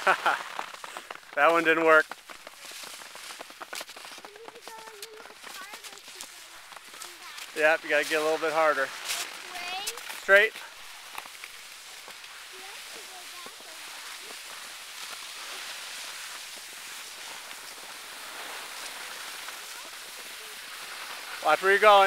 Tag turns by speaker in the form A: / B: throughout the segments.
A: That one didn't work. Yep, you gotta get a little bit harder. Straight. Watch where you're going.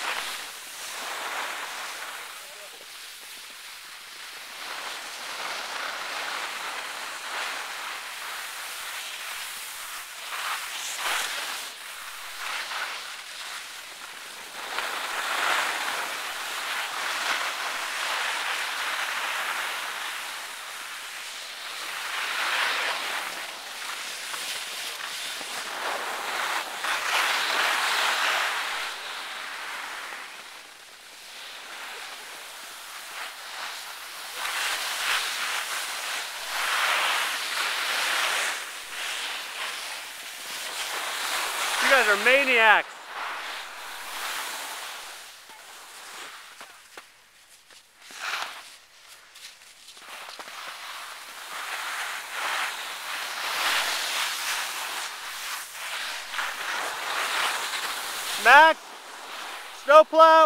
A: You guys are maniacs. Max, snowplow.